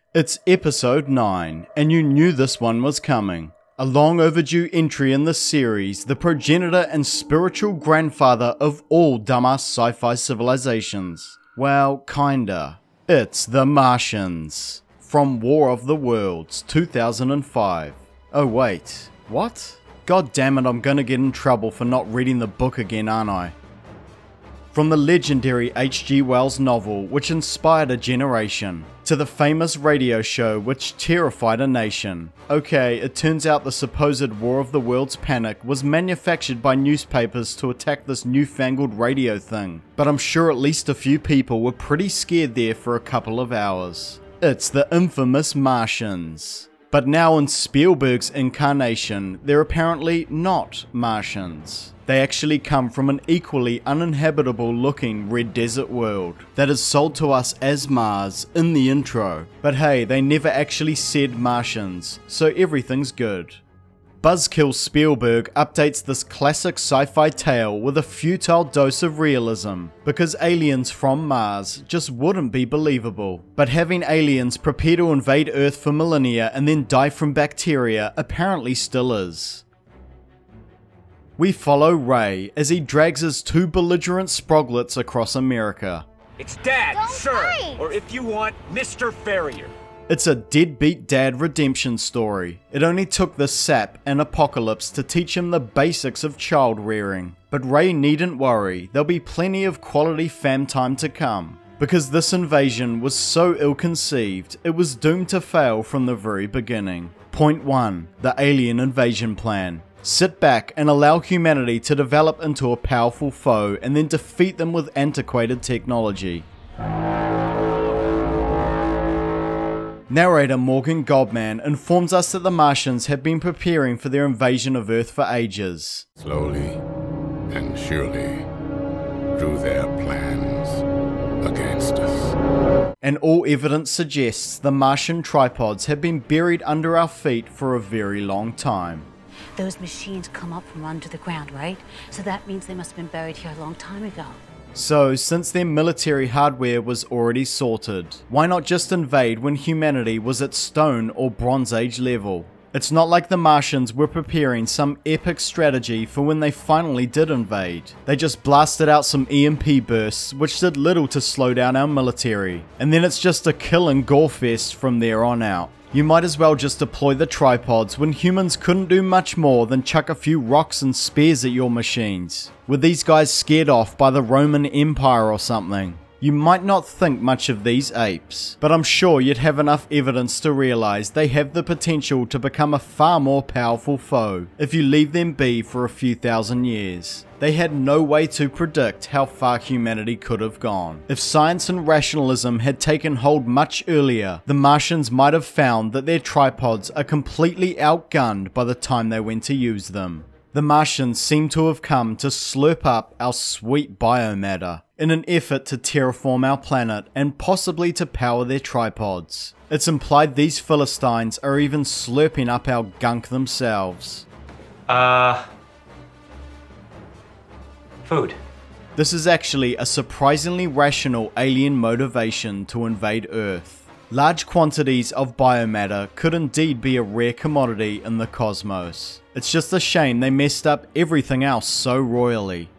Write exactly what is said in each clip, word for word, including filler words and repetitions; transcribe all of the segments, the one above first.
It's episode nine, and you knew this one was coming. A long overdue entry in the series, the progenitor and spiritual grandfather of all dumbass sci-fi civilizations. Well, kinda. It's The Martians. From War of the Worlds, two thousand five. Oh wait, what? God damn it, I'm gonna get in trouble for not reading the book again, aren't I? From the legendary H G Wells novel which inspired a generation, to the famous radio show which terrified a nation. Okay, it turns out the supposed War of the Worlds panic was manufactured by newspapers to attack this newfangled radio thing, but I'm sure at least a few people were pretty scared there for a couple of hours. It's the infamous Martians. But now in Spielberg's incarnation, they're apparently not Martians. They actually come from an equally uninhabitable looking red desert world that is sold to us as Mars in the intro. But hey, they never actually said Martians, so everything's good. Buzzkill Spielberg updates this classic sci-fi tale with a futile dose of realism, because aliens from Mars just wouldn't be believable. But having aliens prepare to invade Earth for millennia and then die from bacteria apparently still is. We follow Ray as he drags his two belligerent sproglets across America. It's Dad, Don't sir, fight. or if you want, Mister Farrier. It's a deadbeat dad redemption story. It only took the sap and Apocalypse to teach him the basics of child rearing. But Ray needn't worry, there'll be plenty of quality fam time to come. Because this invasion was so ill-conceived, it was doomed to fail from the very beginning. Point one. The alien invasion plan. Sit back and allow humanity to develop into a powerful foe and then defeat them with antiquated technology. Narrator Morgan Godman informs us that the Martians have been preparing for their invasion of Earth for ages. Slowly and surely through their plans against us. And all evidence suggests the Martian tripods have been buried under our feet for a very long time. Those machines come up from under the ground, right? So that means they must have been buried here a long time ago. So, since their military hardware was already sorted, why not just invade when humanity was at Stone or Bronze Age level? It's not like the Martians were preparing some epic strategy for when they finally did invade. They just blasted out some E M P bursts which did little to slow down our military, and then it's just a kill and gore fest from there on out. You might as well just deploy the tripods when humans couldn't do much more than chuck a few rocks and spears at your machines. Were these guys scared off by the Roman Empire or something? You might not think much of these apes, but I'm sure you'd have enough evidence to realize they have the potential to become a far more powerful foe if you leave them be for a few thousand years. They had no way to predict how far humanity could have gone. If science and rationalism had taken hold much earlier, the Martians might have found that their tripods are completely outgunned by the time they went to use them. The Martians seem to have come to slurp up our sweet biomatter in an effort to terraform our planet and possibly to power their tripods. It's implied these Philistines are even slurping up our gunk themselves. Uh... Food. This is actually a surprisingly rational alien motivation to invade Earth. Large quantities of biomatter could indeed be a rare commodity in the cosmos. It's just a shame they messed up everything else so royally.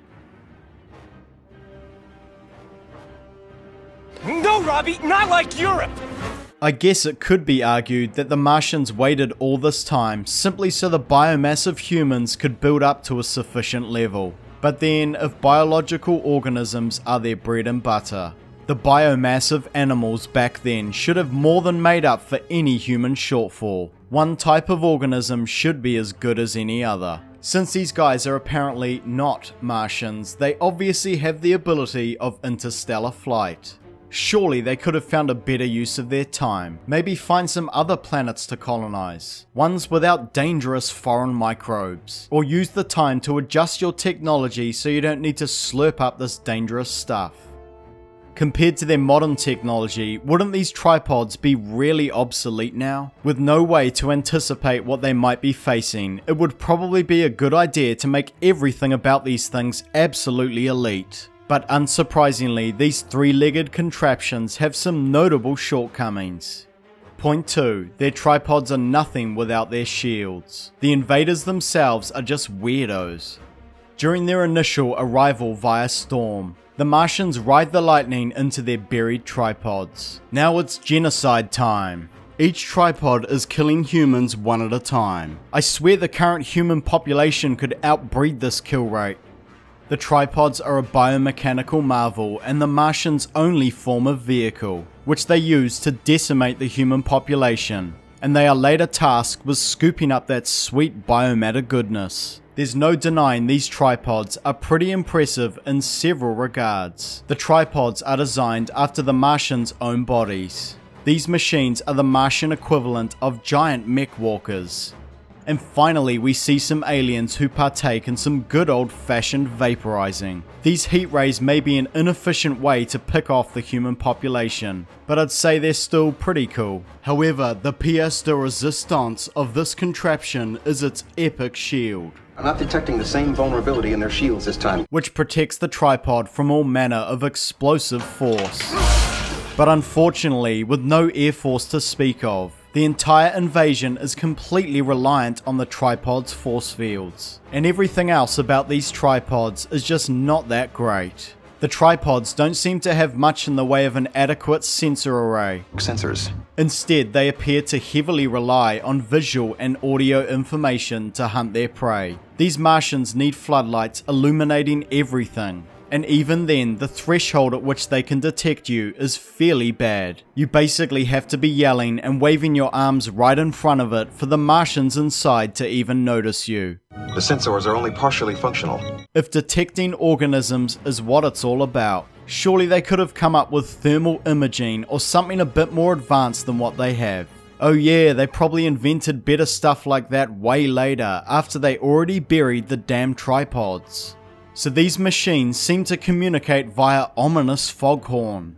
No, Robbie, not like Europe! I guess it could be argued that the Martians waited all this time simply so the biomass of humans could build up to a sufficient level. But then, if biological organisms are their bread and butter, the biomass of animals back then should have more than made up for any human shortfall. One type of organism should be as good as any other. Since these guys are apparently not Martians, they obviously have the ability of interstellar flight. Surely they could have found a better use of their time, maybe find some other planets to colonize, ones without dangerous foreign microbes, or use the time to adjust your technology so you don't need to slurp up this dangerous stuff. Compared to their modern technology, wouldn't these tripods be really obsolete now? With no way to anticipate what they might be facing, it would probably be a good idea to make everything about these things absolutely elite. But unsurprisingly, these three-legged contraptions have some notable shortcomings. Point two. Their tripods are nothing without their shields. The invaders themselves are just weirdos. During their initial arrival via storm, the Martians ride the lightning into their buried tripods. Now it's genocide time. Each tripod is killing humans one at a time. I swear the current human population could outbreed this kill rate. The tripods are a biomechanical marvel and the Martians' only form of vehicle, which they use to decimate the human population, and they are later tasked with scooping up that sweet biomatter goodness. There's no denying these tripods are pretty impressive in several regards. The tripods are designed after the Martians' own bodies. These machines are the Martian equivalent of giant mech walkers. And finally we see some aliens who partake in some good old-fashioned vaporizing. These heat rays may be an inefficient way to pick off the human population, but I'd say they're still pretty cool. However, the pièce de résistance of this contraption is its epic shield. I'm not detecting the same vulnerability in their shields this time, which protects the tripod from all manner of explosive force. But unfortunately, with no air force to speak of, the entire invasion is completely reliant on the tripod's force fields. And everything else about these tripods is just not that great. The tripods don't seem to have much in the way of an adequate sensor array. Sensors. Instead, they appear to heavily rely on visual and audio information to hunt their prey. These Martians need floodlights illuminating everything. And even then, the threshold at which they can detect you is fairly bad. You basically have to be yelling and waving your arms right in front of it for the Martians inside to even notice you. The sensors are only partially functional. If detecting organisms is what it's all about, surely they could have come up with thermal imaging or something a bit more advanced than what they have. Oh yeah, they probably invented better stuff like that way later, after they already buried the damn tripods. So these machines seem to communicate via ominous foghorn.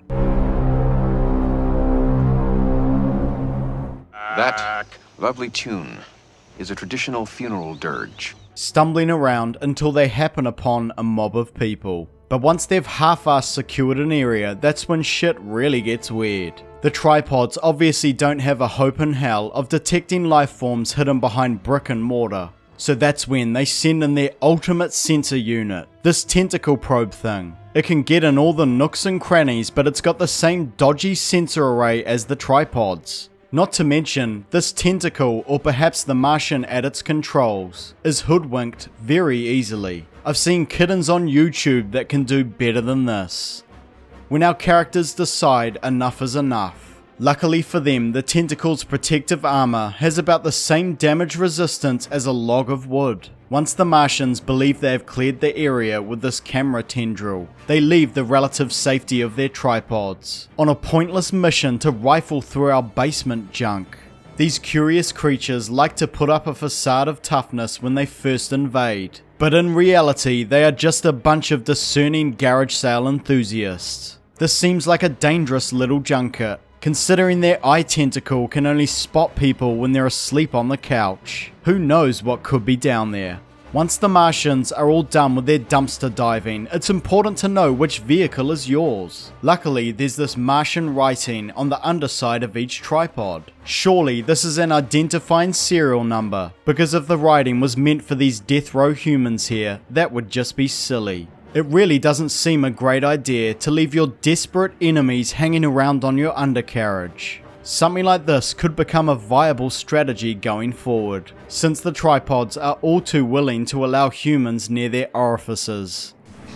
That lovely tune is a traditional funeral dirge. Stumbling around until they happen upon a mob of people. But once they've half-assed secured an area, that's when shit really gets weird. The tripods obviously don't have a hope in hell of detecting life forms hidden behind brick and mortar. So that's when they send in their ultimate sensor unit, this tentacle probe thing. It can get in all the nooks and crannies, but it's got the same dodgy sensor array as the tripods. Not to mention, this tentacle, or perhaps the Martian at its controls, is hoodwinked very easily. I've seen kittens on YouTube that can do better than this. When our characters decide enough is enough, luckily for them, the tentacle's protective armor has about the same damage resistance as a log of wood. Once the Martians believe they have cleared the area with this camera tendril, they leave the relative safety of their tripods on a pointless mission to rifle through our basement junk. These curious creatures like to put up a facade of toughness when they first invade, but in reality they are just a bunch of discerning garage sale enthusiasts. This seems like a dangerous little junket, considering their eye tentacle can only spot people when they're asleep on the couch. Who knows what could be down there? Once the Martians are all done with their dumpster diving, it's important to know which vehicle is yours. Luckily, there's this Martian writing on the underside of each tripod. Surely this is an identifying serial number, because if the writing was meant for these death row humans here, that would just be silly. It really doesn't seem a great idea to leave your desperate enemies hanging around on your undercarriage. Something like this could become a viable strategy going forward, since the tripods are all too willing to allow humans near their orifices.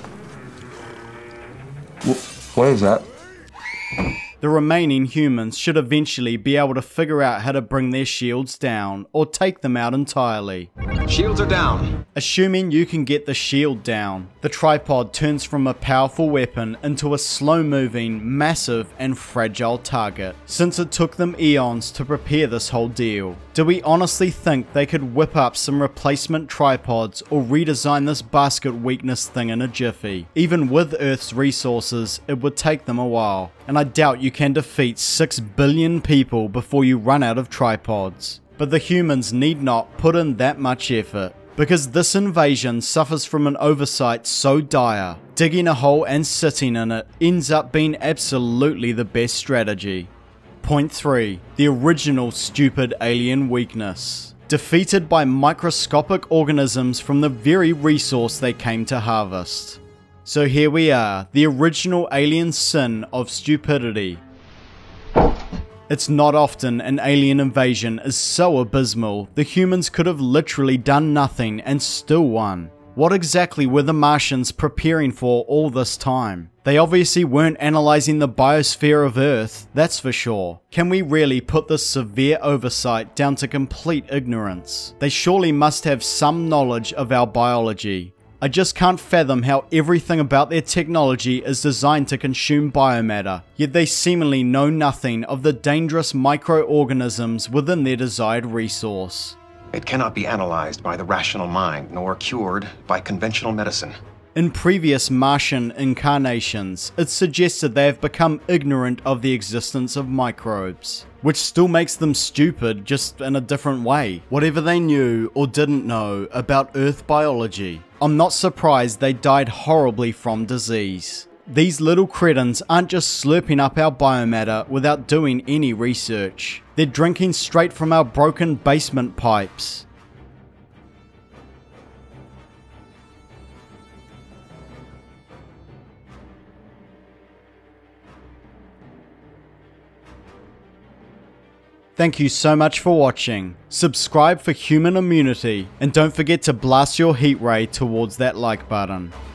What is that? The remaining humans should eventually be able to figure out how to bring their shields down, or take them out entirely. Shields are down. Assuming you can get the shield down, the tripod turns from a powerful weapon into a slow-moving, massive and fragile target, since it took them eons to prepare this whole deal. Do we honestly think they could whip up some replacement tripods or redesign this basket weakness thing in a jiffy? Even with Earth's resources, it would take them a while, and I doubt you can defeat six billion people before you run out of tripods. But the humans need not put in that much effort, because this invasion suffers from an oversight so dire, digging a hole and sitting in it ends up being absolutely the best strategy. Point three. The original stupid alien weakness. Defeated by microscopic organisms from the very resource they came to harvest. So here we are, the original alien sin of stupidity. It's not often an alien invasion is so abysmal, the humans could have literally done nothing and still won. What exactly were the Martians preparing for all this time? They obviously weren't analysing the biosphere of Earth, that's for sure. Can we really put this severe oversight down to complete ignorance? They surely must have some knowledge of our biology. I just can't fathom how everything about their technology is designed to consume biomatter, yet they seemingly know nothing of the dangerous microorganisms within their desired resource. It cannot be analyzed by the rational mind, nor cured by conventional medicine. In previous Martian incarnations, it suggested they have become ignorant of the existence of microbes, which still makes them stupid, just in a different way. Whatever they knew or didn't know about Earth biology, I'm not surprised they died horribly from disease. These little cretins aren't just slurping up our biomatter without doing any research. They're drinking straight from our broken basement pipes. Thank you so much for watching. Subscribe for human immunity, and don't forget to blast your heat ray towards that like button.